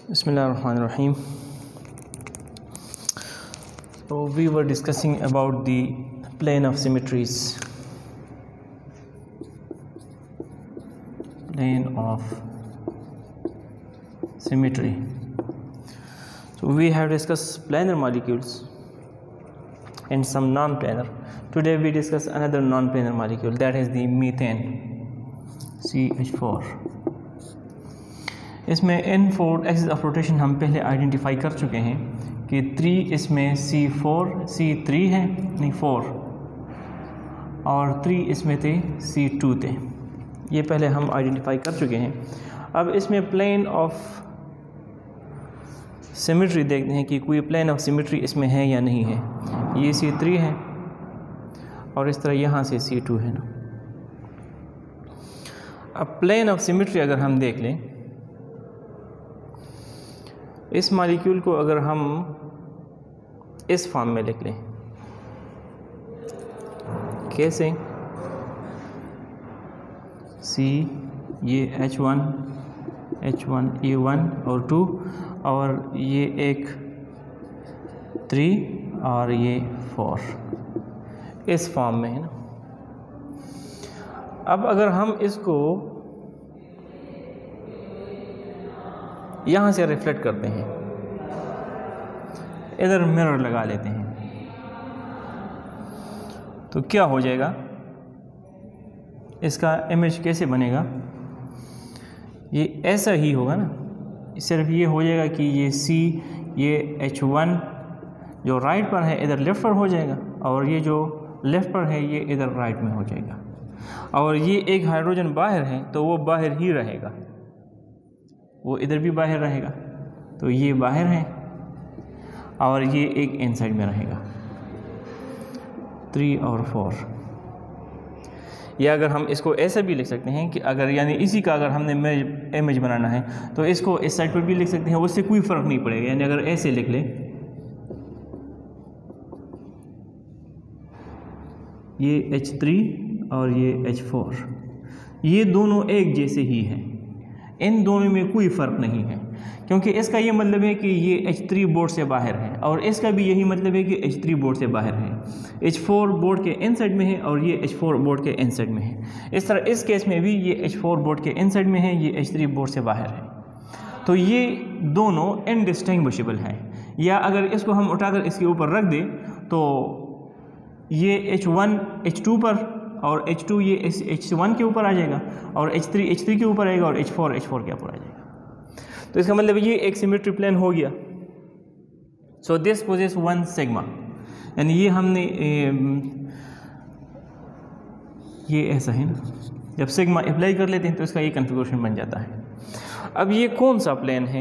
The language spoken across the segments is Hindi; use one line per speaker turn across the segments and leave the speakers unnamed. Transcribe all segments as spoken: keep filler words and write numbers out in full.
Bismillahirrahmanirrahim. So we were discussing about the plane of symmetries. Plane of symmetry. So we have discussed planar molecules and some non-planar. Today we discuss another non-planar molecule, that is the methane, C H four. इसमें N four axis of rotation हम पहले आइडेंटिफाई कर चुके हैं कि थ्री इसमें सी फोर सी थ्री है नहीं फोर और थ्री इसमें थे सी टू थे, ये पहले हम आइडेंटिफाई कर चुके हैं। अब इसमें प्लेन ऑफ सिमेट्री देखते हैं कि कोई प्लेन ऑफ सिमेट्री इसमें है या नहीं है। ये सी थ्री है और इस तरह यहाँ से सी टू है ना। अब प्लेन ऑफ सिमेट्री अगर हम देख लें, इस मॉलिक्यूल को अगर हम इस फॉर्म में लिख लें, कैसे? सी ये H one H one A one और टू और ये एक थ्री और ये फोर, इस फॉर्म में है ना। अब अगर हम इसको यहाँ से रिफ्लेक्ट करते हैं, इधर मिरर लगा लेते हैं, तो क्या हो जाएगा? इसका इमेज कैसे बनेगा? ये ऐसा ही होगा ना। सिर्फ ये हो जाएगा कि ये सी ये एच वन जो राइट पर है इधर लेफ़्ट पर हो जाएगा और ये जो लेफ़्ट पर है ये इधर राइट में हो जाएगा, और ये एक हाइड्रोजन बाहर है तो वो बाहर ही रहेगा, वो इधर भी बाहर रहेगा, तो ये बाहर है और ये एक इनसाइड में रहेगा, थ्री और फोर। या अगर हम इसको ऐसा भी लिख सकते हैं कि अगर यानी इसी का अगर हमने इमेज बनाना है तो इसको इस साइड पर भी लिख सकते हैं, उससे कोई फ़र्क नहीं पड़ेगा। यानी अगर ऐसे लिख लें, ये एच थ्री और ये एच फोर, ये दोनों एक जैसे ही हैं, इन दोनों में कोई फ़र्क नहीं है, क्योंकि इसका ये मतलब है कि ये एच थ्री बोर्ड से बाहर है और इसका भी यही मतलब है कि एच थ्री बोर्ड से बाहर है। एच फोर बोर्ड के इनसाइड में है और ये एच फोर बोर्ड के इनसाइड में है। इस तरह इस केस में भी ये एच फोर बोर्ड के इनसाइड में है, ये एच थ्री बोर्ड से बाहर है, तो ये दोनों इनडिस्टिंग्विशेबल हैं। या अगर इसको हम उठाकर इसके ऊपर रख दें तो ये एच वन एच टू पर और एच टू ये एच वन के ऊपर आ जाएगा और एच थ्री एच थ्री के ऊपर आएगा और एच फोर एच फोर के ऊपर आ जाएगा। तो इसका मतलब ये एक सिमेट्री प्लेन हो गया। So this possesses one sigma, यानी ये हमने ए, ये ऐसा है ना, जब सिग्मा अप्लाई कर लेते हैं तो इसका ये कन्फिगरेशन बन जाता है। अब ये कौन सा प्लेन है?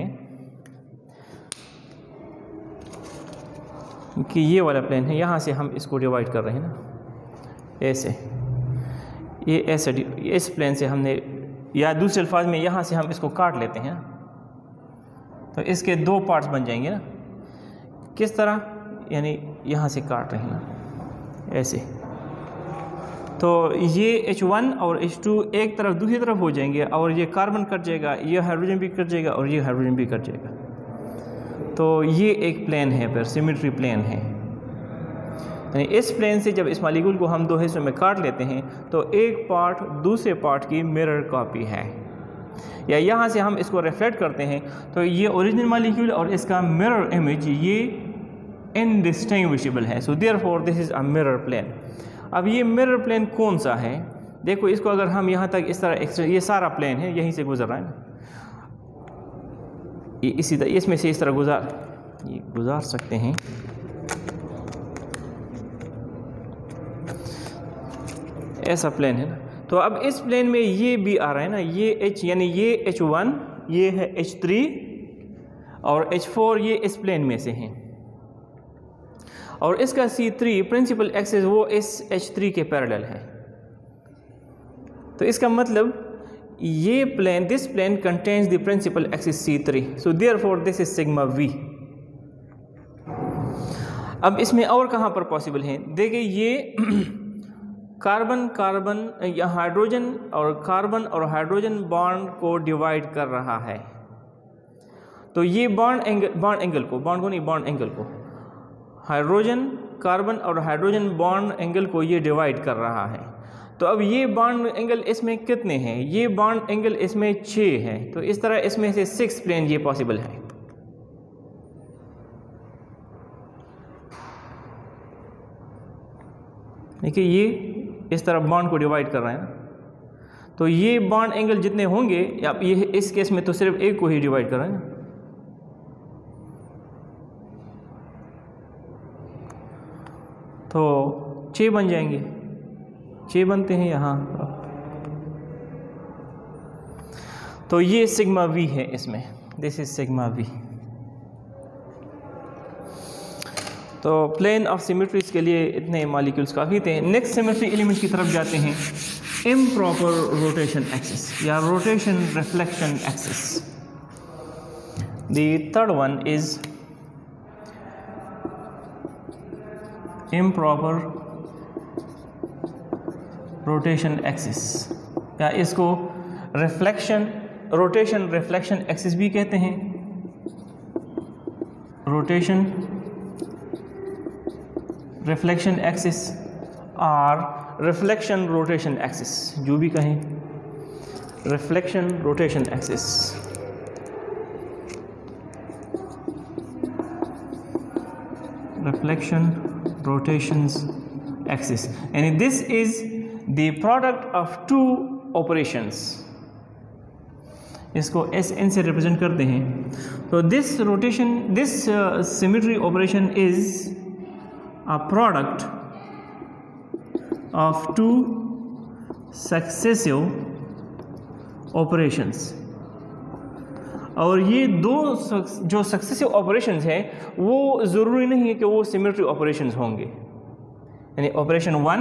कि ये वाला प्लेन है, यहाँ से हम इसको डिवाइड कर रहे हैं ना, ऐसे ये ऐसे इस प्लेन से हमने, या दूसरे अल्फाज में यहाँ से हम इसको काट लेते हैं ना, तो इसके दो पार्ट्स बन जाएंगे ना। किस तरह? यानी यहाँ से काट रहे हैं ना, ऐसे, तो ये एच वन और एच टू एक तरफ दूसरी तरफ हो जाएंगे और ये कार्बन कट जाएगा, ये हाइड्रोजन भी कट जाएगा और ये हाइड्रोजन भी कट जाएगा। तो ये एक प्लेन है, फिर सिमेट्री प्लेन है। यानी इस प्लेन से जब इस मॉलिक्यूल को हम दो हिस्सों में काट लेते हैं तो एक पार्ट दूसरे पार्ट की मिरर कॉपी है। या यहाँ से हम इसको रिफ्लेक्ट करते हैं तो ये ओरिजिनल मॉलिक्यूल और इसका मिरर इमेज ये इनडिस्टिंग्विशेबल है। So therefore this is a mirror plane. अब ये मिरर प्लेन कौन सा है? देखो इसको अगर हम यहाँ तक इस तरह, ये सारा प्लेन है, यहीं से गुजर रहा है ना, ये इसी तरह इसमें से इस तरह गुजार ये गुजार सकते हैं। ऐसा प्लेन है ना, तो अब इस प्लेन में ये भी आ रहा है ना, ये एच यानी ये एच वन ये है एच थ्री और एच फोर ये इस प्लेन में से हैं और इसका सी थ्री प्रिंसिपल एक्सिस वो इस एच थ्री के पैरेलल है। तो इसका मतलब ये plane this plane contains the principal axis C three, so therefore this is sigma V. अब इसमें और कहाँ पर पॉसिबल है? देखिए ये कार्बन कार्बन या हाइड्रोजन और कार्बन और हाइड्रोजन बॉन्ड को डिवाइड कर रहा है, तो ये बॉन्ड एंगल बॉन्ड एंगल को बॉन्ड को नहीं बॉन्ड एंगल को हाइड्रोजन कार्बन और हाइड्रोजन बॉन्ड एंगल को ये डिवाइड कर रहा है। तो अब ये बॉन्ड एंगल इसमें कितने हैं? ये बॉन्ड एंगल इसमें छः है। तो इस तरह इसमें से सिक्स प्लेन ये पॉसिबल है। देखिए ये इस तरह बॉन्ड को डिवाइड कर रहे हैं ना, तो ये बॉन्ड एंगल जितने होंगे, आप ये इस केस में तो सिर्फ एक को ही डिवाइड कर रहे हैं ना, तो छः बन जाएंगे, छः बनते हैं यहाँ। तो ये सिग्मा वी है इसमें, दिस इज सिग्मा वी। तो प्लेन ऑफ सिमेट्रीज के लिए इतने मॉलिक्यूल्स काफ़ी थे। नेक्स्ट सिमेट्री एलिमेंट की तरफ जाते हैं, इम्प्रॉपर रोटेशन एक्सिस या rotation reflection axis. The third one is improper rotation axis, या इसको रिफ्लेक्शन रोटेशन रिफ्लेक्शन एक्सिस भी कहते हैं। रोटेशन रिफ्लेक्शन एक्सिस और रिफ्लेक्शन रोटेशन एक्सिस, जो भी कहें, reflection rotation axis. Reflection rotations axis, यानी this is the product of two operations. इसको एस एन से रिप्रेजेंट करते हैं। तो this rotation this symmetry operation is a product of two successive operations, और ये दो जो सक्सेसिव ऑपरेशंस हैं वो ज़रूरी नहीं है कि वो सिमेट्री ऑपरेशंस होंगे। यानी operation one,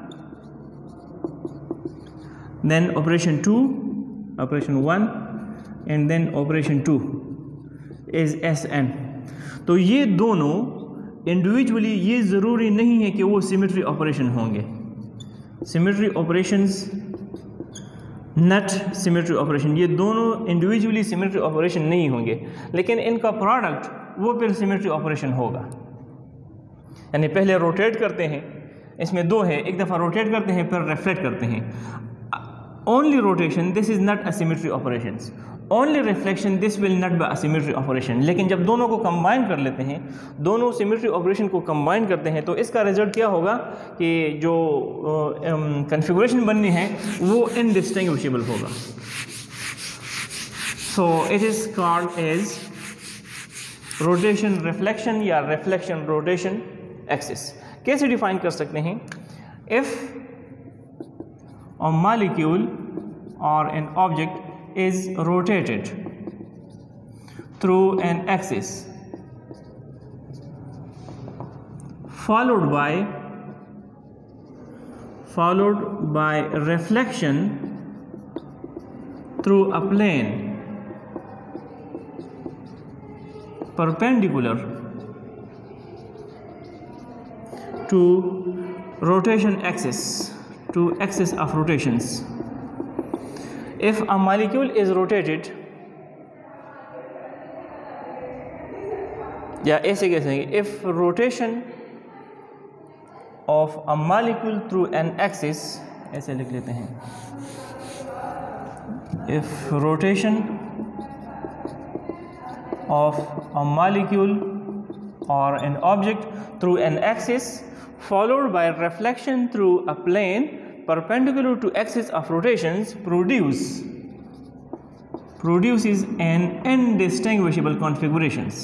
then operation two, operation one and then operation two is S N. तो ये दोनों इंडिविजुअली ये ज़रूरी नहीं है कि वो सिमेट्री ऑपरेशन होंगे। Symmetry operations, not symmetry operation, ये दोनों इंडिविजुअली सिमेट्री ऑपरेशन नहीं होंगे, लेकिन इनका प्रोडक्ट वो फिर सिमेट्री ऑपरेशन होगा। यानी पहले रोटेट करते हैं, इसमें दो है, एक दफ़ा रोटेट करते हैं फिर रिफ्लेक्ट करते हैं। Only rotation this is not a symmetry operation, only reflection this will not be a symmetry operation. लेकिन जब दोनों को कंबाइन कर लेते हैं, दोनों सिमेट्री ऑपरेशन को कंबाइन करते हैं, तो इसका रिजल्ट क्या होगा कि जो कन्फिगरेशन uh, बननी है वो इनडिस्टिंग्विशेबल होगा। So it is called as rotation reflection या रिफ्लेक्शन रोटेशन एक्सिस। कैसे डिफाइन कर सकते हैं? इफ अ मॉलिक्यूल और an object is rotated through an axis followed by followed by reflection through a plane perpendicular to rotation axis to axis of rotations. If a molecule is rotated, या ऐसे कह सकेंगे, if rotation of a molecule through an axis, ऐसे लिख लेते हैं, if rotation of a molecule or an object through an axis followed by reflection through a plane perpendicular to axis of rotations produce produces an indistinguishable configurations.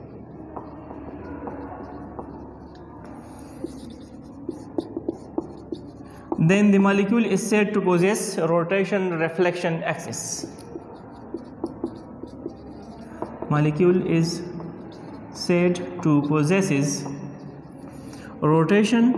Then the molecule is said to possess rotation reflection axis. Molecule is said to possesses rotation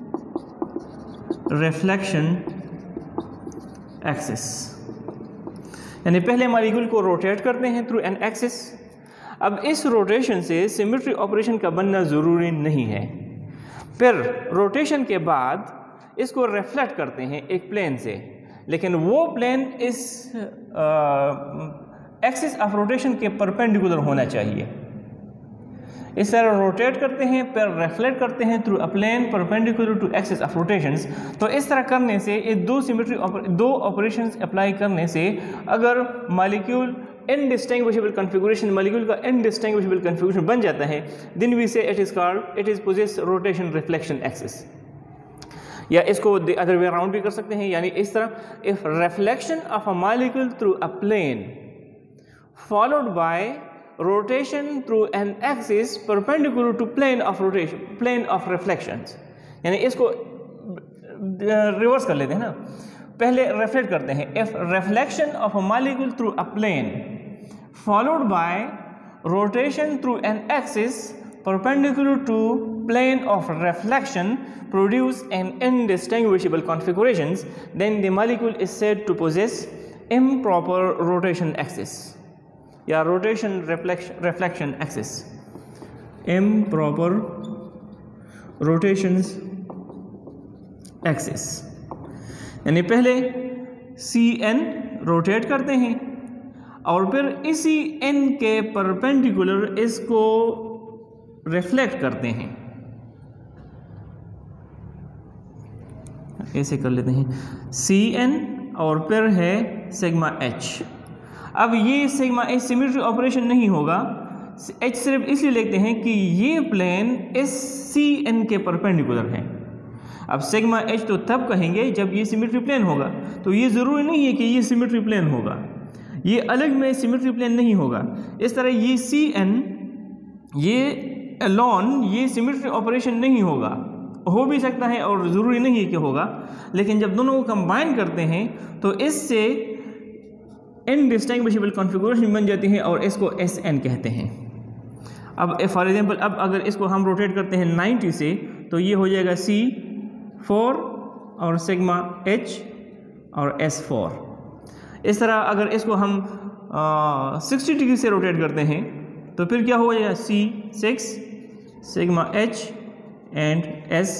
reflection axis. यानी पहले मॉलिक्यूल को रोटेट करते हैं थ्रू एन एक्सिस। अब इस रोटेशन से सिमेट्री ऑपरेशन का बनना ज़रूरी नहीं है। फिर रोटेशन के बाद इसको रिफ्लेक्ट करते हैं एक प्लेन से, लेकिन वो प्लेन इस एक्सिस ऑफ रोटेशन के परपेंडिकुलर होना चाहिए। इस तरह रोटेट करते हैं फिर रिफ्लेक्ट करते हैं through a plane perpendicular to axis of rotations. तो इस तरह करने से ये दो सिमेट्री दो ऑपरेशंस अप्लाई करने से अगर मॉलिक्यूल इनडिस्टिंग्विशेबल कॉन्फ़िगरेशन मॉलिक्यूल का इनडिस्टिंग्विशेबल कॉन्फ़िगरेशन बन जाता है, then we say it is called it is possess rotation reflection axis. या इसको अदर वे अराउंड भी कर सकते हैं, यानी इस तरह if reflection of a molecule through a plane followed by rotation through an axis perpendicular to plane of rotation plane of reflections, यानी इसको रिवर्स कर लेते हैं ना, पहले रिफ्लेक्ट करते हैं। if reflection of a molecule through a plane followed by rotation through an axis perpendicular to plane of reflection produce an indistinguishable configurations, then the molecule is said to possess improper rotation axis या rotation reflection axis. Improper rotations axis, यानी पहले सी एन रोटेट करते हैं और फिर इसी एन के परपेंडिकुलर इसको रिफ्लेक्ट करते हैं। ऐसे कर लेते हैं सी एन और फिर है सिग्मा एच। अब ये सिग्मा एच सिमेट्री ऑपरेशन नहीं होगा, एच सिर्फ इसलिए लिखते हैं कि ये प्लेन इस सी एन के परपेंडिकुलर है। अब सिग्मा एच तो तब कहेंगे जब ये सिमेट्री प्लेन होगा, तो ये ज़रूरी नहीं है कि ये सिमेट्री प्लेन होगा, ये अलग में सिमेट्री प्लेन नहीं होगा। इस तरह ये सी एन ये अलॉन ये सिमेट्री ऑपरेशन नहीं होगा, हो भी सकता है और ज़रूरी नहीं है कि होगा, लेकिन जब दोनों को कंबाइन करते हैं तो इससे इनडिस्टिंग्विशेबल कॉन्फ़िगरेशन बन जाती है और इसको एस एन कहते हैं। अब फॉर एग्जांपल अब अगर इसको हम रोटेट करते हैं नाइन्टी से, तो ये हो जाएगा सी फोर और सिग्मा एच और एस फोर। इस तरह अगर इसको हम सिक्सटी डिग्री से रोटेट करते हैं तो फिर क्या हो जाएगा C six sigma H and S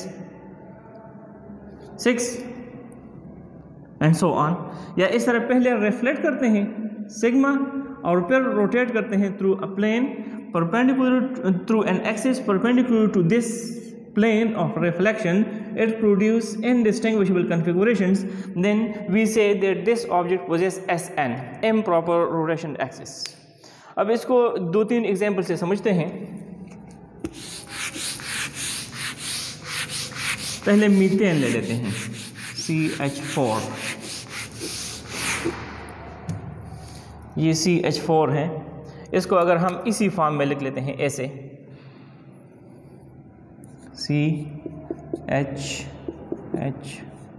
six and so on. या इस तरह पहले रिफ्लेक्ट करते हैं सिग्मा और फिर रोटेट करते हैं through a plane perpendicular through an axis perpendicular to this plane of reflection, it produce indistinguishable configurations, then we say that this object possesses S N, improper rotation axis। अब इसको दो तीन एग्जाम्पल से समझते हैं। पहले मीथेन ले लेते हैं सी एच फोर, ये सी एच फोर है। इसको अगर हम इसी फॉर्म में लिख लेते हैं ऐसे सी एच एच,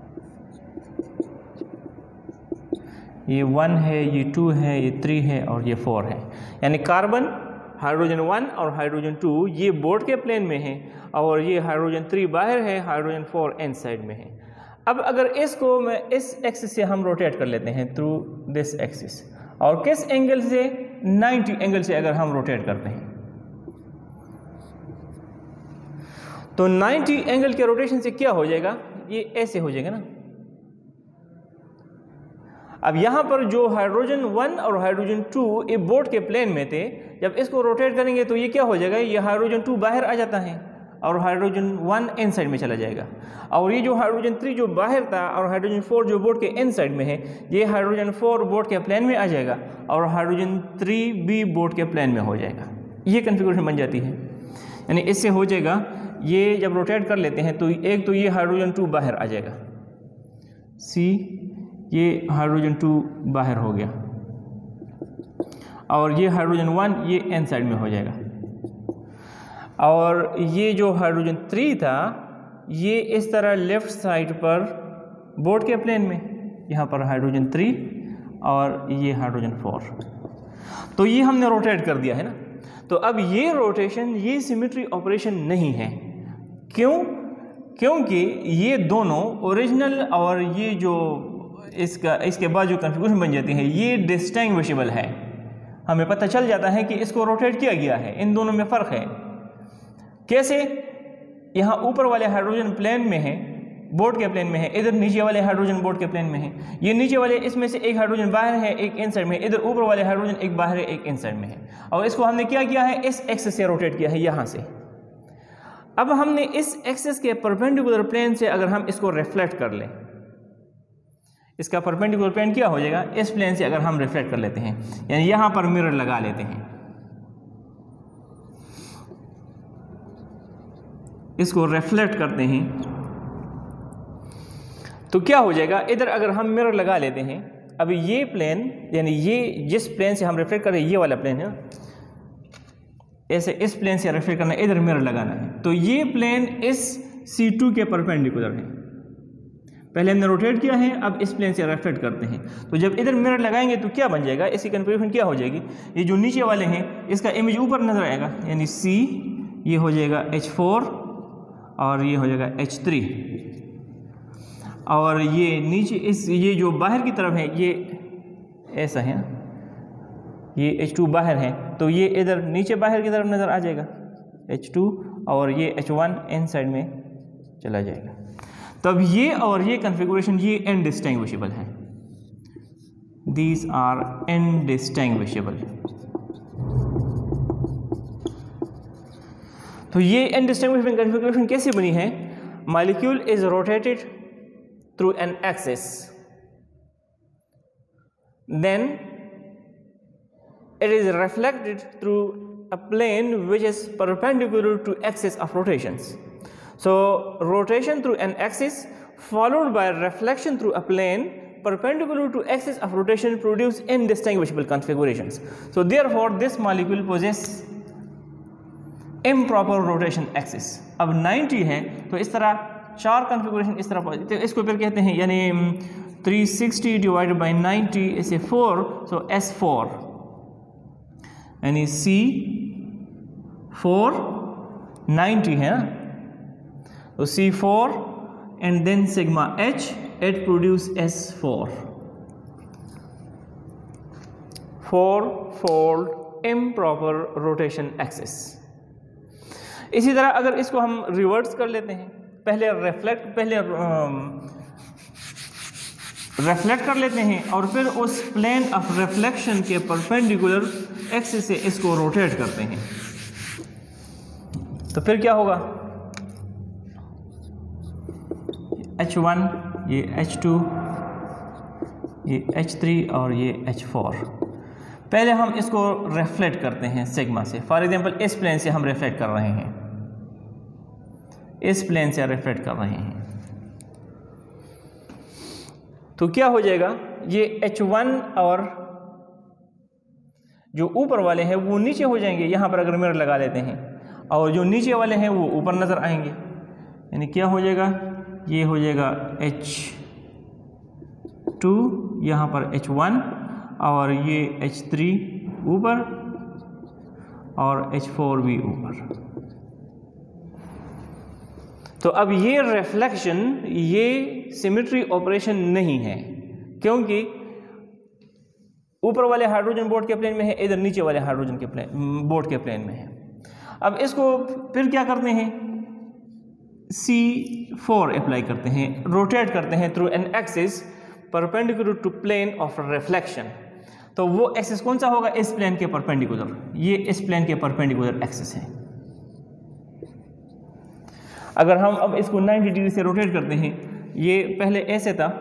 ये वन है, ये टू है, ये थ्री है और ये फोर है। यानी कार्बन हाइड्रोजन वन और हाइड्रोजन टू ये बोर्ड के प्लेन में है और ये हाइड्रोजन थ्री बाहर है, हाइड्रोजन फोर एन साइड में है। अब अगर इसको मैं इस एक्सिस से हम रोटेट कर लेते हैं थ्रू दिस एक्सिस, और किस एंगल से नाइन्टी एंगल से अगर हम रोटेट करते हैं तो नाइन्टी एंगल के रोटेशन से क्या हो जाएगा, ये ऐसे हो जाएगा ना। अब यहां पर जो हाइड्रोजन वन और हाइड्रोजन टू ये बोर्ड के प्लेन में थे, जब इसको रोटेट करेंगे तो ये क्या हो जाएगा, ये हाइड्रोजन टू बाहर आ जाता है और हाइड्रोजन वन इन साइड में चला जाएगा, और ये जो हाइड्रोजन थ्री जो बाहर था और हाइड्रोजन फोर जो बोर्ड के इन साइड में है, ये हाइड्रोजन फोर बोर्ड के प्लेन में आ जाएगा और हाइड्रोजन थ्री भी बोर्ड के प्लेन में हो जाएगा। ये कन्फिगरेशन बन जाती है। यानी इससे हो जाएगा, ये जब रोटेट कर लेते हैं तो एक तो ये हाइड्रोजन टू बाहर आ जाएगा, सी ये हाइड्रोजन टू बाहर हो गया, और ये हाइड्रोजन वन ये एन साइड में हो जाएगा, और ये जो हाइड्रोजन थ्री था ये इस तरह लेफ्ट साइड पर बोर्ड के प्लेन में, यहाँ पर हाइड्रोजन थ्री और ये हाइड्रोजन फोर। तो ये हमने रोटेट कर दिया है ना। तो अब ये रोटेशन ये सिमेट्री ऑपरेशन नहीं है। क्यों? क्योंकि ये दोनों ओरिजिनल और ये जो इसका इसके बाद जो कन्फिगरेशन बन जाती है ये डिस्टिंग्विशेबल है। हमें पता चल जाता है कि इसको रोटेट किया गया है, इन दोनों में फ़र्क है। कैसे? यहाँ ऊपर वाले हाइड्रोजन प्लेन में है बोर्ड के प्लेन में है, इधर नीचे वाले हाइड्रोजन बोर्ड के प्लेन में है। ये नीचे वाले इसमें से एक हाइड्रोजन बाहर है, एक इनसाइड में, इधर ऊपर वाले हाइड्रोजन एक बाहर है, एक इनसाइड में है। और इसको हमने क्या किया है, इस एक्सिस से रोटेट किया है यहाँ से। अब हमने इस एक्सिस के परपेंडिकुलर प्लेन से अगर हम इसको रिफ्लेक्ट कर लें, इसका परपेंडिकुलर प्लेन क्या हो जाएगा, इस प्लेन से अगर हम रिफ्लेक्ट कर लेते हैं, यानी यहाँ पर मिरर लगा लेते हैं, इसको रिफ्लेक्ट करते हैं, तो क्या हो जाएगा, इधर अगर हम मिरर लगा लेते हैं, अभी ये प्लेन यानी ये जिस प्लेन से हम रिफ्लेक्ट कर रहे हैं ये वाला प्लेन है, ऐसे इस प्लेन से रिफ्लेक्ट करना है, इधर मिरर लगाना है, तो ये प्लेन इस सी टू के परपेंडिकुलर है। पहले हमने रोटेट किया है, अब इस प्लेन से रिफ्लेक्ट करते हैं, तो जब इधर मिरर लगाएंगे तो क्या बन जाएगा, इसकी कन्फिगरेशन क्या हो जाएगी, ये जो नीचे वाले हैं इसका इमेज ऊपर नजर आएगा, यानी सी ये हो जाएगा एच फोर और ये हो जाएगा एच थ्री, और ये नीचे इस ये जो बाहर की तरफ है ये ऐसा है, ये एच टू बाहर है, तो ये इधर नीचे बाहर की तरफ नज़र आ जाएगा एच टू, और ये एच वन इनसाइड में चला जाएगा। तब ये और ये कन्फिगरेशन ये इनडिस्टिंग्विशेबल है, दीज आर इनडिस्टिंग्विशेबल। तो ये इनडिस्टिंग्विशेबल कन्फिगरेशन कैसे बनी है, molecule is rotated through an axis, then it is reflected through a plane which is perpendicular to axis of rotations. So rotation through an axis followed by reflection through a plane perpendicular to axis of rotation produce indistinguishable configurations. So therefore this molecule possesses improper rotation axis. अब नाइंटी है तो इस तरह चार कॉन्फ़िगरेशन इस तरह, तो इसको फिर कहते हैं यानी three sixty divided by ninety इसे फोर, सो एस फोर यानी सी फोर नाइंटी है ना, तो C four and then sigma H, it produce S four, four fold improper rotation axis. इसी तरह अगर इसको हम रिवर्स कर लेते हैं, पहले रिफ्लेक्ट पहले रिफ्लेक्ट कर लेते हैं और फिर उस प्लेन ऑफ रिफ्लेक्शन के परपेंडिकुलर एक्सिस से इसको रोटेट करते हैं, तो फिर क्या होगा, एच वन, ये एच टू, ये एच थ्री और ये एच फोर। पहले हम इसको रिफ्लेक्ट करते हैं सिग्मा से, फॉर एग्जांपल इस प्लेन से हम रिफ्लेक्ट कर रहे हैं, इस प्लेन से रिफ्लेक्ट कर रहे हैं, तो क्या हो जाएगा, ये एच वन और जो ऊपर वाले हैं वो नीचे हो जाएंगे, यहाँ पर अगर मिरर लगा लेते हैं, और जो नीचे वाले हैं वो ऊपर नज़र आएंगे, यानी क्या हो जाएगा, ये हो जाएगा एच टू, यहाँ पर एच वन और ये एच थ्री ऊपर और एच फोर भी ऊपर। तो अब ये रिफ्लेक्शन ये सिमेट्री ऑपरेशन नहीं है, क्योंकि ऊपर वाले हाइड्रोजन बोर्ड के प्लेन में है, इधर नीचे वाले हाइड्रोजन के प्लेन बोर्ड के प्लेन में है। अब इसको फिर क्या करते हैं, सी फोर अप्लाई करते हैं, रोटेट करते हैं through an axis perpendicular to plane of reflection. तो वो एक्सिस कौन सा होगा, इस प्लेन के परपेंडिकुलर, ये इस प्लेन के परपेंडिकुलर एक्सिस है। अगर हम अब इसको नाइंटी डिग्री से रोटेट करते हैं, ये पहले ऐसे था,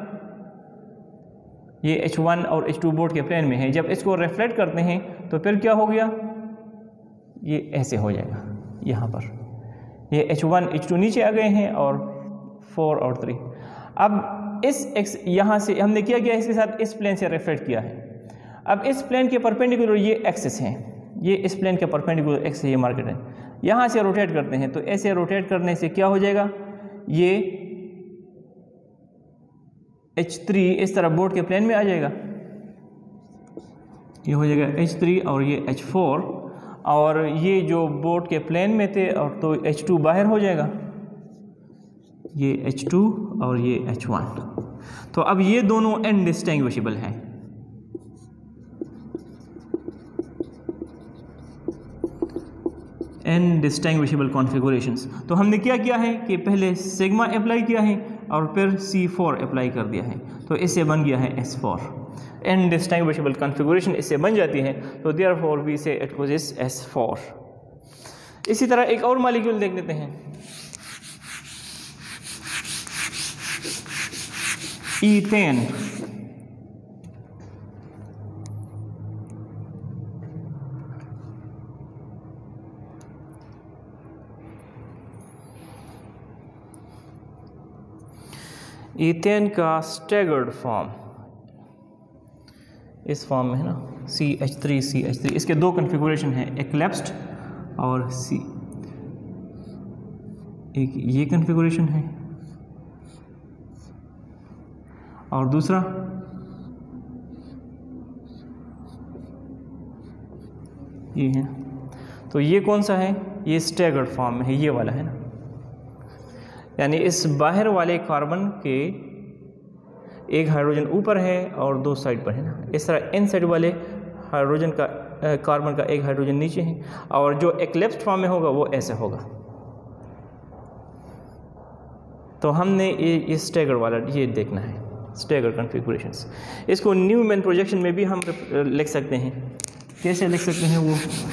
ये एच वन और एच टू बोर्ड के प्लेन में है, जब इसको रिफ्लेक्ट करते हैं तो फिर क्या हो गया, ये ऐसे हो जाएगा, यहाँ पर ये एच वन एच टू नीचे आ गए हैं और फोर और थ्री। अब इस एक्स यहाँ से हमने क्या किया, इसके साथ इस प्लेन से रिफ्लेक्ट किया है। अब इस प्लेन के परपेंडिकुलर ये एक्सिस हैं, ये इस प्लेन के परपेंडिकुलर एक्सिस ये मार्केट है, यहाँ से रोटेट करते हैं, तो ऐसे रोटेट करने से क्या हो जाएगा, ये एच थ्री इस तरह बोर्ड के प्लेन में आ जाएगा, ये हो जाएगा एच थ्री और ये एच फोर, और ये जो बोर्ड के प्लेन में थे और तो एच टू बाहर हो जाएगा, ये एच टू और ये एच वन। तो अब ये दोनों इनडिस्टिंग्विशेबल हैं। Indistinguishable configurations. तो हमने क्या किया है कि पहले सिग्मा अप्लाई किया है, और फिर सी फोर अप्लाई कर दिया है, तो इससे बन गया है एस फोर। इनडिस्टिंग्विशेबल कॉन्फ़िगरेशन इससे बन जाती है, तो therefore we say it possesses S four. इसी तरह एक और मॉलिक्यूल देख लेते हैं, ईथेन। ईथेन का स्टैगर्ड फॉर्म इस फॉर्म में है ना, C H three C H three. इसके दो कन्फिगुरेशन हैं, एक्लेप्स्ड और सी, एक ये कन्फिगुरेशन है और दूसरा ये है। तो ये कौन सा है, ये स्टैगर्ड फॉर्म में है, ये वाला है ना, यानी इस बाहर वाले कार्बन के एक हाइड्रोजन ऊपर है और दो साइड पर है ना। इस तरह इन साइड वाले हाइड्रोजन का कार्बन का एक हाइड्रोजन नीचे है, और जो एक्लेप्स्ड फॉर्म में होगा वो ऐसे होगा। तो हमने ये ये स्टैगर वाला ये देखना है, स्टैगर कॉन्फ़िगरेशंस। इसको न्यूमैन प्रोजेक्शन में भी हम लिख सकते हैं। कैसे लिख सकते हैं वो,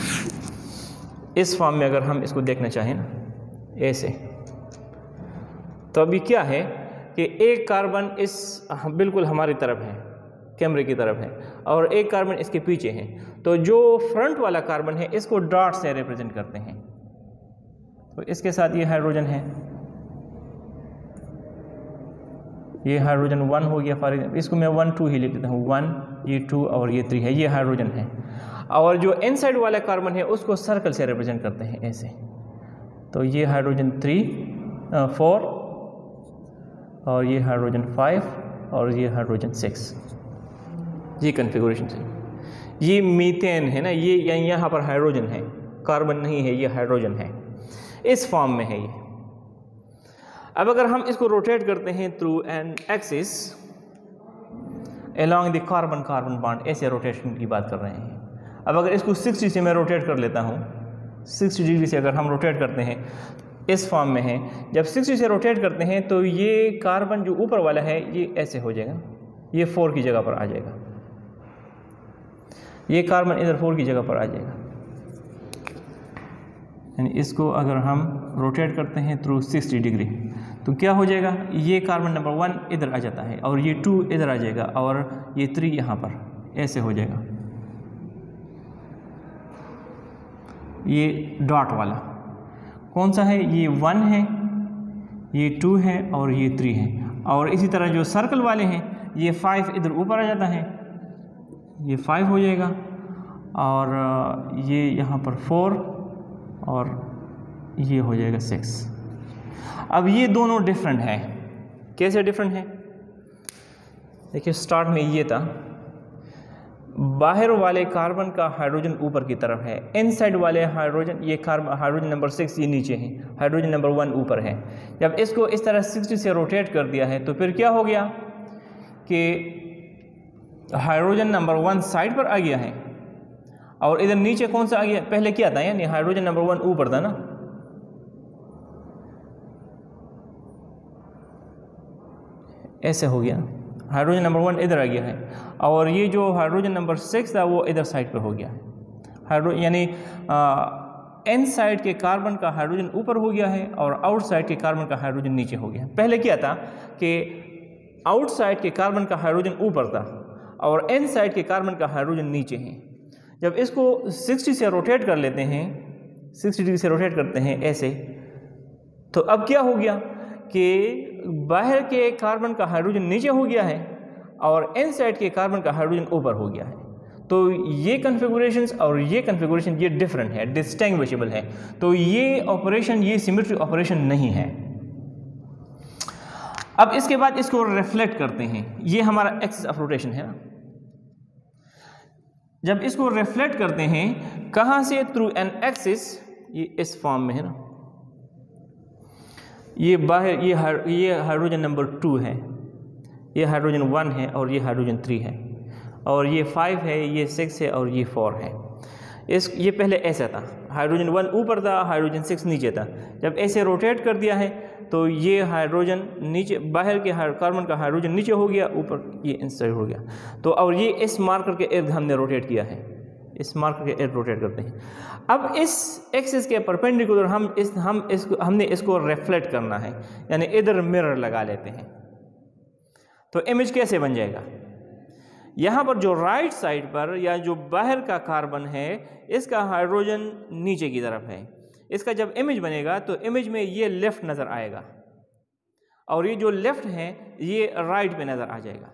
इस फॉर्म में अगर हम इसको देखना चाहें ना, ऐसे। तो अभी क्या है कि एक कार्बन इस बिल्कुल हमारी तरफ है, कैमरे की तरफ है, और एक कार्बन इसके पीछे है। तो जो फ्रंट वाला कार्बन है इसको डॉट से रिप्रेजेंट करते हैं। तो इसके साथ ये हाइड्रोजन है, ये हाइड्रोजन वन हो गया फॉर एग्जाम्पल, इसको मैं वन टू ही लिख देता हूँ, वन ये टू और ये थ्री है, ये हाइड्रोजन है। और जो इनसाइड वाला कार्बन है उसको सर्कल से रिप्रेजेंट करते हैं ऐसे। तो ये हाइड्रोजन थ्री फोर और ये हाइड्रोजन फाइव और ये हाइड्रोजन सिक्स, ये कन्फिगुरेशन है। ये मीथेन है ना, ये यहाँ पर हाइड्रोजन है, कार्बन नहीं है, ये हाइड्रोजन है, इस फॉर्म में है ये। अब अगर हम इसको रोटेट करते हैं through an axis along the carbon carbon bond, ऐसे रोटेशन की बात कर रहे हैं। अब अगर इसको सिक्सटी से मैं रोटेट कर लेता हूँ, सिक्सटी डिग्री से अगर हम रोटेट करते हैं, इस फॉर्म में है। जब सिक्सटी से रोटेट करते हैं तो ये कार्बन जो ऊपर वाला है ये ऐसे हो जाएगा, ये फोर की जगह पर आ जाएगा, ये कार्बन इधर फोर की जगह पर आ जाएगा। यानी इसको अगर हम रोटेट करते हैं थ्रू सिक्सटी डिग्री तो क्या हो जाएगा, ये कार्बन नंबर वन इधर आ जाता है और ये टू इधर आ जाएगा और ये थ्री यहाँ पर ऐसे हो जाएगा। ये डॉट वाला कौन सा है, ये वन है, ये टू है और ये थ्री है। और इसी तरह जो सर्कल वाले हैं, ये फाइव इधर ऊपर आ जाता है, ये फाइव हो जाएगा, और ये यहाँ पर फोर और ये हो जाएगा सिक्स। अब ये दोनों डिफरेंट है, कैसे डिफरेंट है, देखिए स्टार्ट में ये था, बाहर वाले कार्बन का हाइड्रोजन ऊपर की तरफ है, इनसाइड वाले हाइड्रोजन, ये कार्बन हाइड्रोजन नंबर सिक्स ये नीचे है, हाइड्रोजन नंबर वन ऊपर है। जब इसको इस तरह सिक्सटी से रोटेट कर दिया है तो फिर क्या हो गया कि हाइड्रोजन नंबर वन साइड पर आ गया है और इधर नीचे कौन सा आ गया, पहले क्या था, यानी हाइड्रोजन नंबर वन ऊपर था ना, ऐसे हो गया, हाइड्रोजन नंबर वन इधर आ गया है, और ये जो हाइड्रोजन नंबर सिक्स था वो इधर साइड पे हो गया है। हाइड्रोजन यानी इन साइड के कार्बन का हाइड्रोजन ऊपर हो गया है और आउटसाइड के कार्बन का हाइड्रोजन नीचे हो गया। पहले क्या था कि आउटसाइड के कार्बन का हाइड्रोजन ऊपर था और इन साइड के कार्बन का हाइड्रोजन नीचे है। जब इसको सिक्सटी से रोटेट कर लेते हैं, सिक्सटी डिग्री से रोटेट करते हैं ऐसे, तो अब क्या हो गया कि बाहर के कार्बन का हाइड्रोजन नीचे हो गया है और इनसाइड के कार्बन का हाइड्रोजन ऊपर हो गया है। तो ये कन्फिगुरेशंस और ये कन्फिगुरेशन ये डिफरेंट है, डिस्टिंग्विशेबल है। तो ये ऑपरेशन, ये सिमेट्री ऑपरेशन नहीं है। अब इसके बाद इसको रिफ्लेक्ट करते हैं, ये हमारा एक्सिस ऑफ रोटेशन है ना। जब इसको रिफ्लेक्ट करते हैं कहाँ से, थ्रू एन एक्सिस, ये इस फॉर्म में है ना, ये बाहर ये ये हाइड्रोजन नंबर टू है, ये हाइड्रोजन वन है और ये हाइड्रोजन थ्री है, और ये फाइव है, ये सिक्स है और ये फोर है। इस ये पहले ऐसा था, हाइड्रोजन वन ऊपर था, हाइड्रोजन सिक्स नीचे था। जब ऐसे रोटेट कर दिया है तो ये हाइड्रोजन नीचे, बाहर के कार्बन का हाइड्रोजन नीचे हो गया, ऊपर ये इनसाइड हो गया। तो और ये इस मार्कर के इर्द हमने रोटेट किया है, इस मार्कर के इर्द रोटेट करते हैं। अब इस एक्सिस के परपेंडिकुलर हम इस हम इसको हमने इसको रिफ्लेक्ट करना है, यानी इधर मिरर लगा लेते हैं। तो इमेज कैसे बन जाएगा? यहाँ पर जो राइट साइड पर या जो बाहर का कार्बन है इसका हाइड्रोजन नीचे की तरफ है, इसका जब इमेज बनेगा तो इमेज में ये लेफ्ट नज़र आएगा और ये जो लेफ्ट है ये राइट पे नज़र आ जाएगा।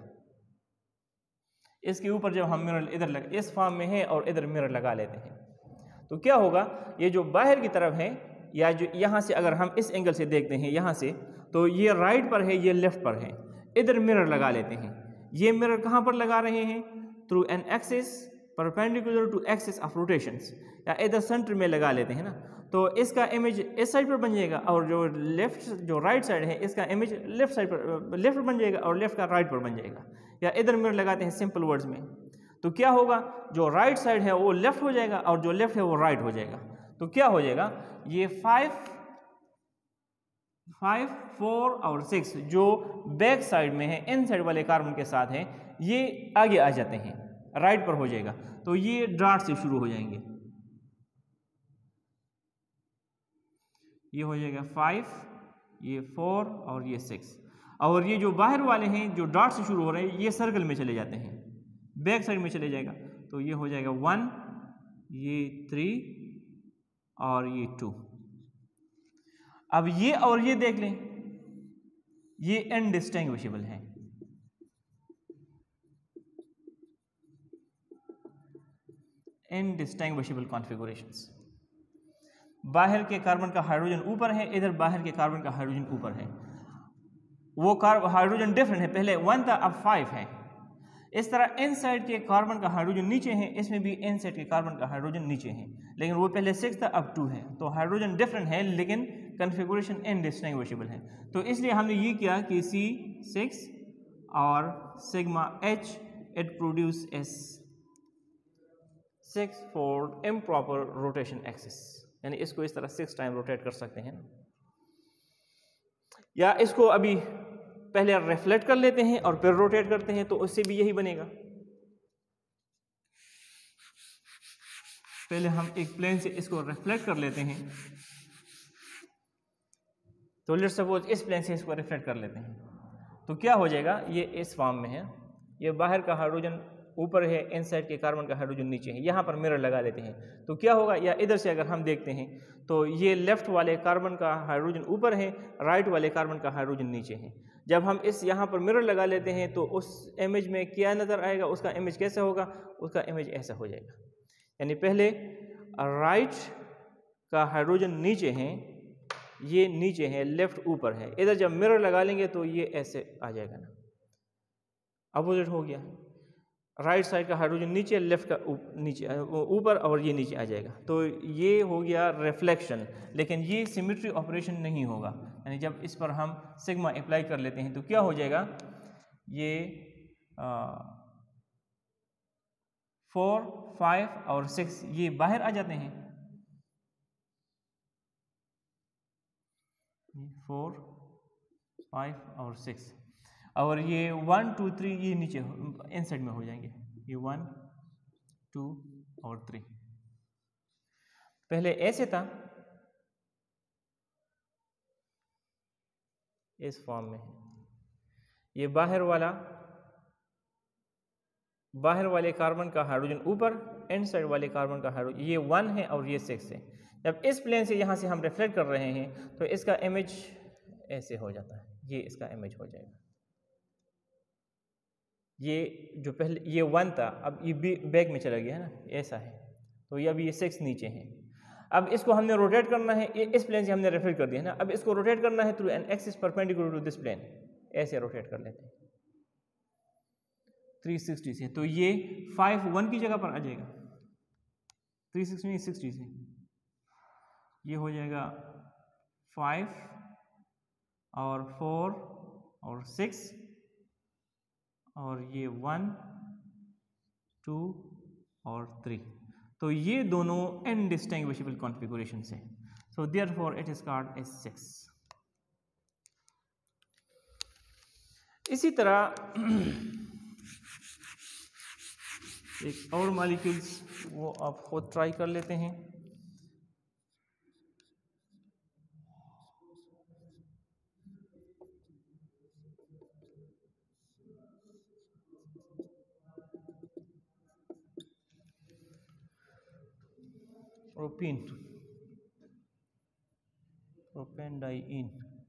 इसके ऊपर जब हम मिरर इधर लग इस फॉर्म में है और इधर मिरर लगा लेते हैं तो क्या होगा, ये जो बाहर की तरफ है या जो यहाँ से अगर हम इस एंगल से देखते हैं यहाँ से, तो ये राइट पर है, ये लेफ्ट पर है। इधर मिरर लगा लेते हैं। ये मिरर कहाँ पर लगा रहे हैं? Through an axis perpendicular to axis of rotations, या इधर सेंटर में लगा लेते हैं ना। तो इसका इमेज इस साइड पर बन जाएगा और जो लेफ्ट जो राइट साइड है इसका इमेज लेफ्ट साइड पर लेफ्ट पर बन जाएगा और लेफ्ट का राइट पर बन जाएगा। या इधर मिरर लगाते हैं सिंपल वर्ड्स में, तो क्या होगा, जो राइट साइड है वो लेफ्ट हो जाएगा और जो लेफ्ट है वो राइट हो जाएगा। तो क्या हो जाएगा, ये फाइव फाइव फोर और सिक्स जो बैक साइड में है, इन साइड वाले कार्बन के साथ है, ये आगे आ जाते हैं, राइट पर हो जाएगा। तो ये डॉट से शुरू हो जाएंगे, ये हो जाएगा फाइव, ये फोर और ये सिक्स। और ये जो बाहर वाले हैं जो डॉट से शुरू हो रहे हैं ये सर्कल में चले जाते हैं, बैक साइड में चले जाएगा। तो ये हो जाएगा वन, ये थ्री और ये टू। अब ये और ये देख लें, ये इनडिस्टिंग्विशेबल है। Indistinguishable configurations. बाहर के कार्बन का हाइड्रोजन ऊपर है, इधर बाहर के कार्बन का हाइड्रोजन ऊपर है। वो कार्ब हाइड्रोजन डिफरेंट है, पहले वन था अब फाइव है। इस तरह इन साइड के कार्बन का हाइड्रोजन नीचे है, इसमें भी इन साइड के कार्बन का हाइड्रोजन नीचे है, लेकिन वो पहले सिक्स था अब टू है। तो हाइड्रोजन डिफरेंट है लेकिन कन्फिगुरेशन इनडिस्टिंग्विशेबल है। तो इसलिए हमने ये किया कि सी सिक्स और sigma H it produce S six fold improper rotation axis, यानी इसको इस तरह सिक्स टाइम रोटेट कर सकते हैं। या इसको अभी पहले रिफ्लेक्ट कर लेते हैं और फिर रोटेट करते हैं, तो उससे भी यही बनेगा। पहले हम एक प्लेन से इसको रिफ्लेक्ट कर लेते हैं, तो लेट्स सपोज इस प्लेन से इसको रिफ्लेक्ट कर लेते हैं, तो क्या हो जाएगा, ये इस फॉर्म में है, ये बाहर का हाइड्रोजन ऊपर है, इनसाइड के कार्बन का हाइड्रोजन नीचे है। यहाँ पर मिरर लगा लेते हैं तो क्या होगा, या इधर से अगर हम देखते हैं तो ये लेफ्ट वाले कार्बन का हाइड्रोजन ऊपर है, राइट वाले कार्बन का हाइड्रोजन नीचे है। जब हम इस यहाँ पर मिरर लगा लेते हैं तो उस इमेज में क्या नज़र आएगा, उसका इमेज कैसा होगा, उसका इमेज ऐसा हो जाएगा। यानी पहले राइट का हाइड्रोजन नीचे है, ये नीचे है, लेफ्ट ऊपर है। इधर जब मिरर लगा लेंगे तो ये ऐसे आ जाएगा ना, अपोजिट हो गया। राइट साइड का हाइड्रोजन नीचे, लेफ्ट का नीचे ऊपर और ये नीचे आ जाएगा। तो ये हो गया रिफ्लेक्शन, लेकिन ये सिमेट्री ऑपरेशन नहीं होगा। यानी जब इस पर हम सिग्मा अप्लाई कर लेते हैं तो क्या हो जाएगा, ये फोर फाइव और सिक्स ये बाहर आ जाते हैं, फोर फाइव और सिक्स, और ये वन टू थ्री ये नीचे इन साइड में हो जाएंगे, ये वन टू और थ्री। पहले ऐसे था, इस फॉर्म में है। ये बाहर वाला बाहर वाले कार्बन का हाइड्रोजन ऊपर, इन साइड वाले कार्बन का हाइड्रोजन, ये वन है और ये सिक्स है। जब इस प्लेन से यहाँ से हम रिफ्लेक्ट कर रहे हैं तो इसका इमेज ऐसे हो जाता है, ये इसका इमेज हो जाएगा। ये जो पहले ये वन था अब ये बैक में चला गया है ना, ऐसा है। तो ये अब ये सिक्स नीचे है। अब इसको हमने रोटेट करना है, इस प्लेन से हमने रिफ्लेक्ट कर दिया है ना, अब इसको रोटेट करना है through an axis perpendicular to this plane, ऐसे रोटेट कर लेते हैं थ्री सिक्सटी से। तो ये फाइव वन की जगह पर आ जाएगा, थ्री सिक्सटी सिक्सटी से ये हो जाएगा फाइव और फोर और सिक्स और ये वन टू और थ्री। तो ये दोनों इनडिस्टिंग्विशेबल कॉन्फ़िगरेशन है, so therefore it is called S six. इसी तरह एक और मॉलिक्यूल्स वो आप खुद ट्राई कर लेते हैं। प्रोपीन, प्रोपेनडाइइन,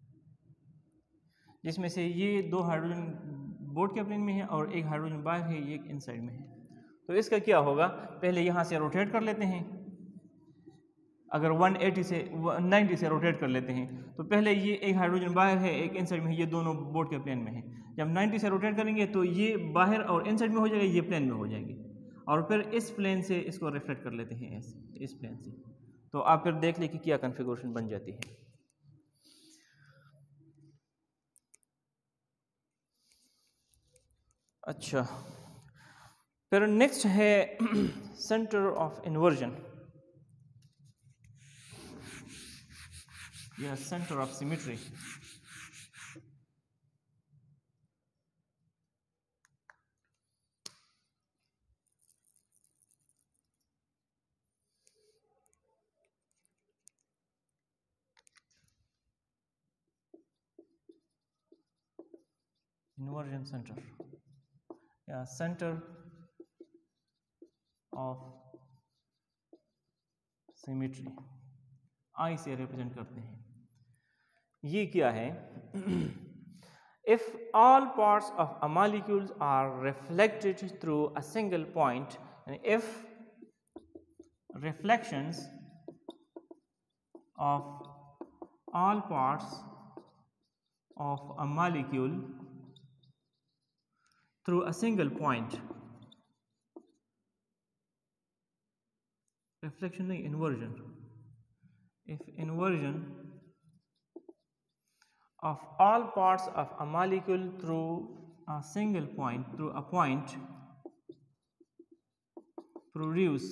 जिसमें से ये दो हाइड्रोजन बोर्ड के प्लेन में है और एक हाइड्रोजन बाहर है, ये एक इनसाइड में है। तो इसका क्या होगा, पहले यहाँ से रोटेट कर लेते हैं। अगर वन एटी से नाइन्टी से रोटेट कर लेते हैं तो पहले ये एक हाइड्रोजन बाहर है, एक इनसाइड में है, ये दोनों बोर्ड के प्लेन में है। जब नाइन्टी से रोटेट करेंगे तो ये बाहर और इनसाइड में हो जाएगा, ये प्लेन में हो जाएंगे, और फिर इस प्लेन से इसको रिफ्लेक्ट कर लेते हैं ऐसे, इस प्लेन से। तो आप फिर देख लें कि क्या कॉन्फ़िगरेशन बन जाती है। अच्छा, फिर नेक्स्ट है सेंटर ऑफ इन्वर्जन या centre of symmetry. Inversion centre या सेंटर ऑफ सिमेट्री, आई से रिप्रेजेंट करते हैं। ये क्या है, if all parts of a molecule are reflected through a single point, and if reflections of all parts of a molecule through a single point, reflection नहीं, inversion, if inversion of all parts of a molecule through a single point, through a point, produce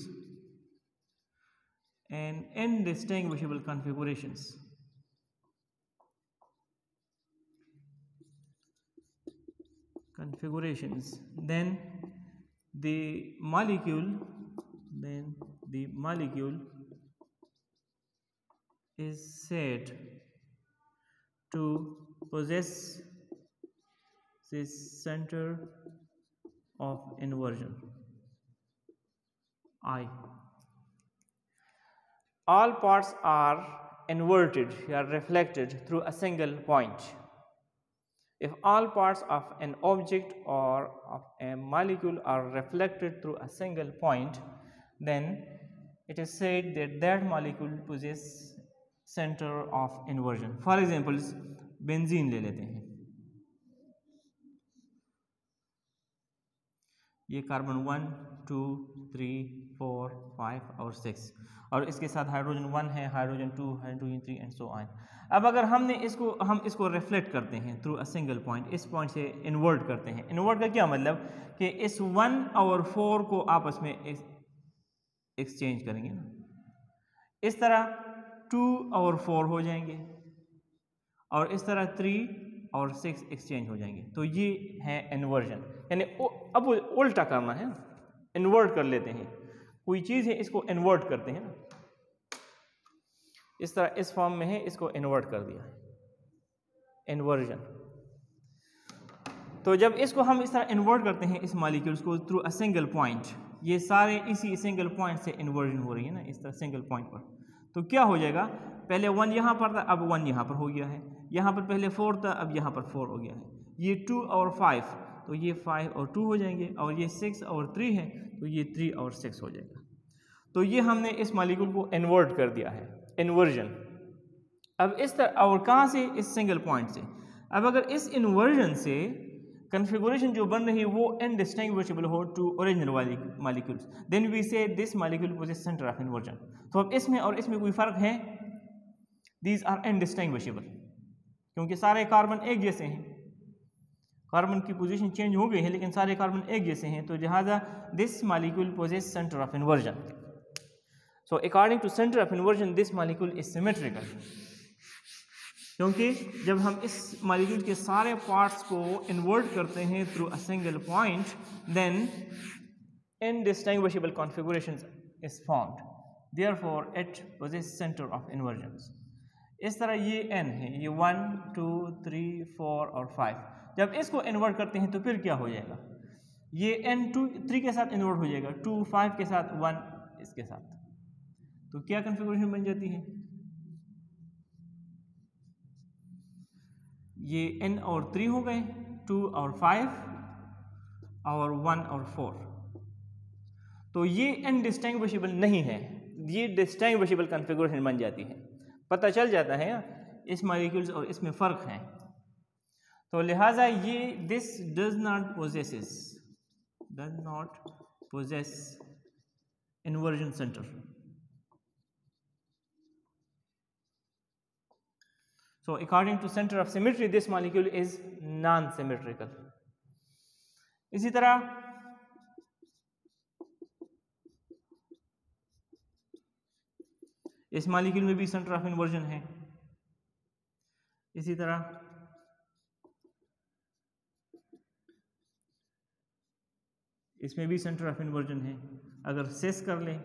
an indistinguishable configurations. Configurations, then the molecule, then the molecule is said to possess this center of inversion, I. All parts are inverted or reflected through a single point. If all parts of an object or of a molecule are reflected through a single point, then it is said that that molecule possesses center of inversion. For example, benzene ले लेते हैं, ये carbon one, two, three, four, five और सिक्स, और इसके साथ हाइड्रोजन वन है, hydrogen two, hydrogen three and so on. अब अगर हमने इसको हम इसको रिफ्लेक्ट करते हैं थ्रू अ सिंगल पॉइंट, इस पॉइंट से इन्वर्ट करते हैं। इन्वर्ट का क्या मतलब कि इस वन और फोर को आपस में एक्सचेंज करेंगे ना, इस तरह टू और फोर हो जाएंगे और इस तरह थ्री और सिक्स एक्सचेंज हो जाएंगे। तो ये है इन्वर्जन, यानी अब उल्टा करना है, इन्वर्ट कर लेते हैं। कोई चीज़ है इसको इन्वर्ट करते हैं ना, इस तरह इस फॉर्म में है, इसको इन्वर्ट कर दिया है, इन्वर्जन। तो जब इसको हम इस तरह इन्वर्ट करते हैं इस मॉलिक्यूल्स को थ्रू अ सिंगल पॉइंट, ये सारे इसी सिंगल पॉइंट से इन्वर्जन हो रही है ना, इस तरह सिंगल पॉइंट पर, तो क्या हो जाएगा, पहले वन यहाँ पर था, अब वन यहाँ पर हो गया है, यहाँ पर पहले फोर था, अब यहाँ पर फोर हो गया है, ये टू और फाइव, तो ये फाइव और टू हो जाएंगे, और ये सिक्स और थ्री है, तो ये थ्री और सिक्स हो जाएगा। तो ये हमने इस मॉलिक्यूल को इन्वर्ट कर दिया है, इन्वर्जन। अब इस तरह, और कहाँ से, इस सिंगल पॉइंट से। अब अगर इस इन्वर्जन से कन्फिगुरेशन जो बन रही है वो इनडिस्टिंग्विशेबल हो टू ओरिजिनल वाली molecules, then we say this molecule possesses centre of inversion. तो अब इसमें और इसमें कोई फ़र्क है, दीज आर इनडिस्टिंग्विशेबल, क्योंकि सारे कार्बन एक जैसे हैं, कार्बन की पोजीशन चेंज हो गई है लेकिन सारे कार्बन एक जैसे हैं, तो लिहाजा this molecule possesses centre of inversion. So according to centre of inversion this molecule is symmetrical, क्योंकि जब हम इस मॉलिक्यूल के सारे पार्ट्स को इन्वर्ट करते हैं through a single point, then indistinguishable configurations is formed, therefore it possesses center of inversions. इस तरह ये n है, ये वन टू थ्री फोर और फाइव, जब इसको इन्वर्ट करते हैं तो फिर क्या हो जाएगा, ये n टू थ्री के साथ इन्वर्ट हो जाएगा, टू फाइव के साथ, वन इसके साथ, तो क्या कन्फिगरेशन बन जाती है, ये n और थ्री हो गए, टू और फाइव और वन और फोर, तो ये इनडिस्टिंग्विशेबल नहीं है, ये डिस्टिंग्विशेबल कॉन्फ़िगरेशन बन जाती है, पता चल जाता है इस मॉलिक्यूल्स और इसमें फ़र्क है। तो लिहाजा ये this does not possesses does not possess inversion centre. So according to centre of symmetry this molecule is non symmetrical. इसी तरह इस मॉलिक्यूल में भी सेंटर ऑफ इन्वर्जन है, इसी तरह इसमें भी सेंटर ऑफ इन्वर्जन है। अगर सेस कर लें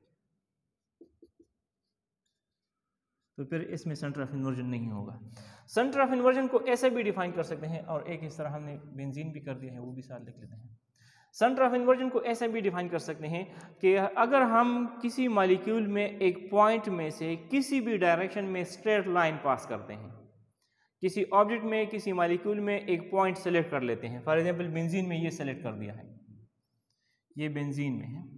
तो फिर इसमें सेंटर ऑफ इन्वर्जन नहीं होगा। सेंटर ऑफ इन्वर्जन को ऐसे भी डिफाइन कर सकते हैं, और एक इस तरह हमने बेंजीन भी कर दिया है, वो भी साथ लिख लेते हैं। सेंटर ऑफ इन्वर्जन को ऐसे भी डिफाइन कर सकते हैं कि अगर हम किसी मॉलिक्यूल में एक पॉइंट में से किसी भी डायरेक्शन में स्ट्रेट लाइन पास करते हैं, किसी ऑब्जेक्ट में किसी मॉलिक्यूल में एक पॉइंट सेलेक्ट कर लेते हैं, फॉर एग्जांपल बेंजीन में ये सेलेक्ट कर दिया है, ये बेंजीन में है,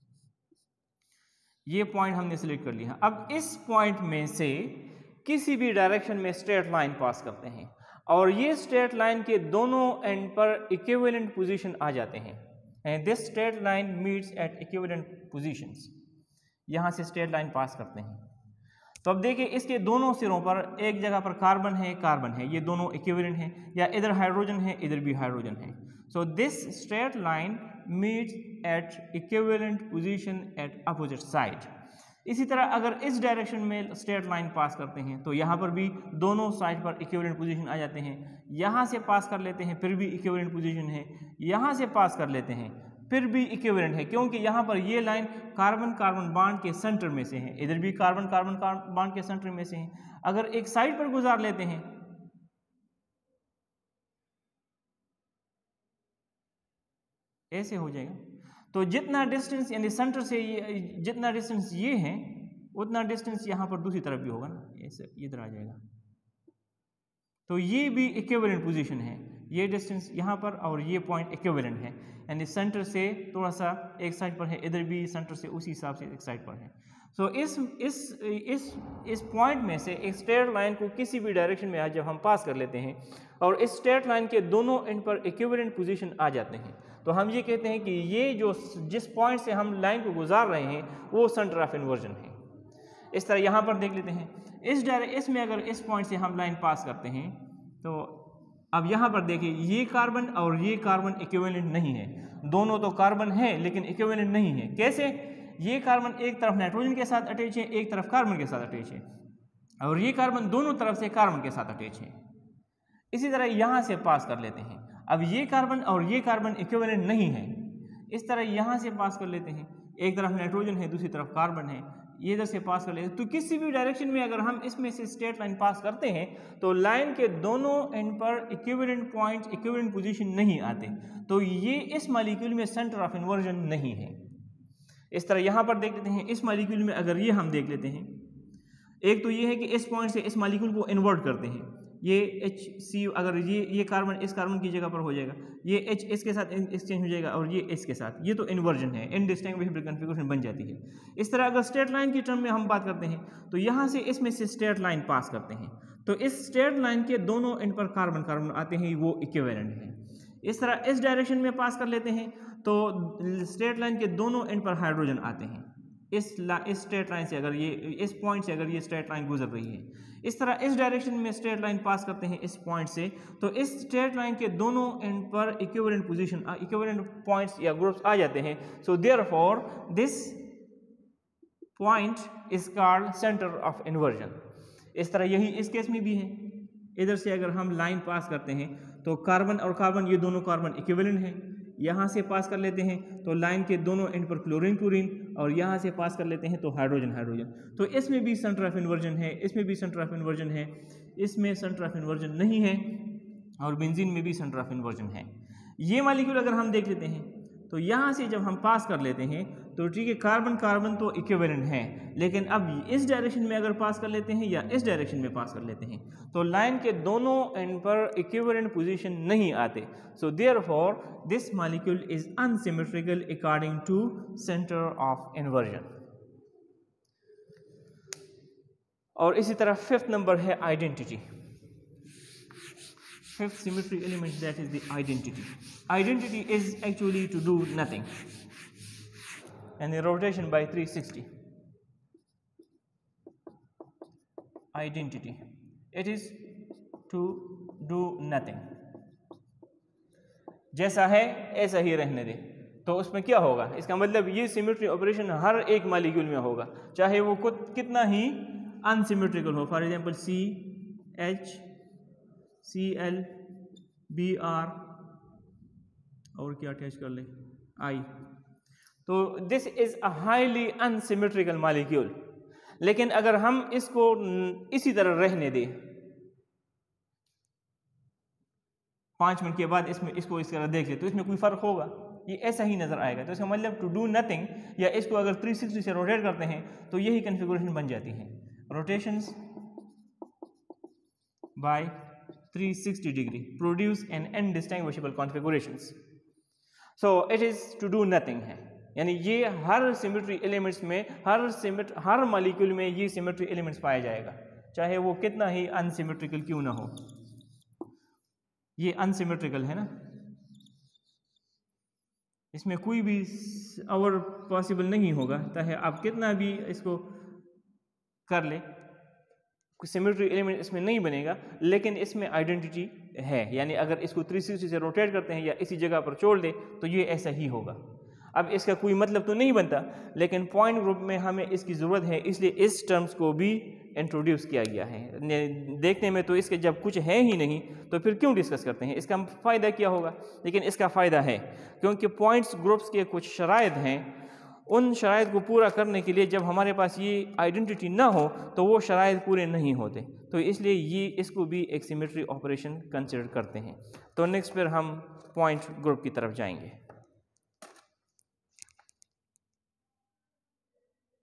ये पॉइंट हमने सेलेक्ट कर लिया। अब इस पॉइंट में से किसी भी डायरेक्शन में स्ट्रेट लाइन पास करते हैं, और ये स्ट्रेट लाइन के दोनों एंड पर इक्विवेलेंट पोजीशन आ जाते हैं, and this straight line meets at equivalent positions. यहाँ से स्ट्रेट लाइन पास करते हैं, तो अब देखिए इसके दोनों सिरों पर एक जगह पर कार्बन है, कार्बन है, ये दोनों इक्विवेलेंट हैं, या इधर हाइड्रोजन है, इधर भी हाइड्रोजन है। So this straight line meets at equivalent position at opposite side. इसी तरह अगर इस डायरेक्शन में स्ट्रेट लाइन पास करते हैं तो यहाँ पर भी दोनों साइड पर इक्विवेलेंट पोजीशन आ जाते हैं। यहाँ से पास कर लेते हैं फिर भी इक्विवेलेंट पोजीशन है, यहाँ से पास कर लेते हैं फिर भी इक्विवेलेंट है, क्योंकि यहाँ पर ये लाइन कार्बन कार्बन बॉन्ड के सेंटर में से है, इधर भी कार्बन कार्बन बॉन्ड के सेंटर में से है। अगर एक साइड पर गुजार लेते हैं ऐसे हो जाएगा, तो जितना डिस्टेंस यानी सेंटर से ये जितना डिस्टेंस ये है उतना डिस्टेंस यहाँ पर दूसरी तरफ भी होगा ना, ऐसे इधर आ जाएगा, तो ये भी इक्विवेलेंट पोजीशन है, ये डिस्टेंस यहाँ पर और ये पॉइंट इक्विवेलेंट है, यानी सेंटर से थोड़ा सा एक साइड पर है, इधर भी सेंटर से उसी हिसाब से एक साइड पर है। सो so, इस इस इस इस पॉइंट में से एक स्ट्रेट लाइन को किसी भी डायरेक्शन में आज जब हम पास कर लेते हैं और इस स्ट्रेट लाइन के दोनों एंड पर इक्विवेलेंट पोजीशन आ जाते हैं, तो हम ये कहते हैं कि ये जो जिस पॉइंट से हम लाइन को गुजार रहे हैं वो सेंटर ऑफ इन्वर्जन है। इस तरह यहाँ पर देख लेते हैं, इस डायरेक्ट इसमें अगर इस पॉइंट से हम लाइन पास करते हैं तो अब यहाँ पर देखिए ये कार्बन और ये कार्बन इक्विवेलेंट नहीं है, दोनों तो कार्बन है लेकिन इक्विवेलेंट नहीं है। कैसे? ये कार्बन एक तरफ नाइट्रोजन के साथ अटैच है, एक तरफ कार्बन के साथ अटैच है, और ये कार्बन दोनों तरफ से कार्बन के साथ अटैच है। इसी तरह यहाँ से पास कर लेते हैं, अब ये कार्बन और ये कार्बन इक्विवेलेंट नहीं है, इस तरह यहाँ से पास कर लेते हैं, एक तरफ नाइट्रोजन है दूसरी तरफ कार्बन है, ये इधर से पास कर लेते हैं। तो किसी भी डायरेक्शन में अगर हम इसमें से स्ट्रेट लाइन पास करते हैं तो लाइन के दोनों एंड पर इक्विवेलेंट पॉइंट इक्विवेलेंट पोजीशन नहीं आते, तो ये इस मॉलिक्यूल में सेंटर ऑफ इन्वर्जन नहीं है। इस तरह यहाँ पर देख लेते हैं, इस मॉलिक्यूल में अगर ये हम देख लेते हैं, एक तो ये है कि इस पॉइंट से इस मॉलिक्यूल को इन्वर्ट करते हैं, ये एच सी अगर ये ये कार्बन इस कार्बन की जगह पर हो जाएगा, ये एच इसके साथ एक्सचेंज हो जाएगा और ये इसके साथ, ये तो इन्वर्जन है, इनडिस्टिंग्विशेबल कॉन्फ़िगरेशन बन जाती है। इस तरह अगर स्ट्रेट लाइन की टर्म में हम बात करते हैं तो यहाँ से इसमें से स्ट्रेट लाइन पास करते हैं, तो इस स्ट्रेट लाइन के दोनों एंड पर कार्बन कार्बन आते हैं, वो इक्विवेलेंट है। इस तरह इस डायरेक्शन में पास कर लेते हैं तो स्ट्रेट लाइन के दोनों एंड पर हाइड्रोजन आते हैं, इस इस स्ट्रेट लाइन से अगर ये इस पॉइंट से अगर ये स्ट्रेट लाइन गुजर रही है। इस तरह इस डायरेक्शन में स्ट्रेट लाइन पास करते हैं इस पॉइंट से, तो इस स्ट्रेट लाइन के दोनों एंड पर इक्विवेलेंट पोजीशन इक्विवेलेंट पॉइंट्स या ग्रुप्स आ जाते हैं। So therefore this point is called centre of inversion. इस तरह यही इस केस में भी है। इधर से अगर हम लाइन पास करते हैं तो कार्बन और कार्बन, ये दोनों कार्बन इक्विवेलेंट हैं, यहाँ से पास कर लेते हैं तो लाइन के दोनों एंड पर क्लोरीन क्लोरीन, और यहाँ से पास कर लेते हैं तो हाइड्रोजन हाइड्रोजन। तो इसमें भी सेंटर ऑफ इन्वर्जन है, इसमें भी सेंटर ऑफ इन्वर्जन है, इसमें सेंटर ऑफ इन्वर्जन नहीं है, और बेंजीन में भी सेंटर ऑफ इन्वर्जन है। ये मॉलिक्यूल अगर हम देख लेते हैं तो यहाँ से जब हम पास कर लेते हैं तो ठीक है, कार्बन कार्बन तो इक्विवेलेंट हैं, लेकिन अब इस डायरेक्शन में अगर पास कर लेते हैं या इस डायरेक्शन में पास कर लेते हैं तो लाइन के दोनों एंड पर इक्विवेलेंट पोजीशन नहीं आते। So therefore this molecule is unsymmetrical according to centre of inversion. और इसी तरह फिफ्थ नंबर है identity. Fifth symmetry element, that is the identity. Identity is actually to do nothing, and the rotation by three sixty. Identity, it is to do nothing. जैसा है ऐसा ही रहने दे, तो उसमें क्या होगा? इसका मतलब ये सिमेट्री ऑपरेशन हर एक मॉलिक्यूल में होगा, चाहे वो कितना ही अनसिमेट्रिकल हो। For example C H C L B R और क्या अटैच कर ले आई, तो this is a highly unsymmetrical molecule. लेकिन अगर हम इसको इसी तरह रहने दें, पांच मिनट के बाद इसमें इसको इस तरह देख ले तो इसमें कोई फर्क होगा? ये ऐसा ही नजर आएगा। तो इसका मतलब टू डू नथिंग, या इसको अगर थ्री सिक्सटी से रोटेट करते हैं तो यही कन्फिगरेशन बन जाती है, rotations by three sixty degree produce an indistinguishable configurations. So it is to do nothing है, यानी ये हर सिमेट्री एलिमेंट्स में, हर सिमेट हर मॉलिक्यूल में ये सिमेट्री एलिमेंट्स पाया जाएगा, चाहे वो कितना ही अनसिमेट्रिकल क्यों ना हो। ये अनसिमेट्रिकल है ना, इसमें कोई भी और पॉसिबल नहीं होगा, चाहे आप कितना भी इसको कर ले, सिमेट्री एलिमेंट इसमें नहीं बनेगा। लेकिन इसमें आइडेंटिटी है, यानी अगर इसको थ्री सिक्सटी से रोटेट करते हैं या इसी जगह पर छोड़ दें तो ये ऐसा ही होगा। अब इसका कोई मतलब तो नहीं बनता, लेकिन पॉइंट ग्रुप में हमें इसकी ज़रूरत है, इसलिए इस टर्म्स को भी इंट्रोड्यूस किया गया है। देखने में तो इसके जब कुछ है ही नहीं तो फिर क्यों डिस्कस करते हैं, इसका फ़ायदा क्या होगा? लेकिन इसका फ़ायदा है, क्योंकि पॉइंट्स ग्रुप्स के कुछ शराइत हैं, उन शराइत को पूरा करने के लिए जब हमारे पास ये आइडेंटिटी ना हो तो वो शराइत पूरे नहीं होते, तो इसलिए ये इसको भी एक सिमेट्री ऑपरेशन कंसिडर करते हैं। तो नेक्स्ट फिर हम पॉइंट ग्रुप की तरफ जाएंगे।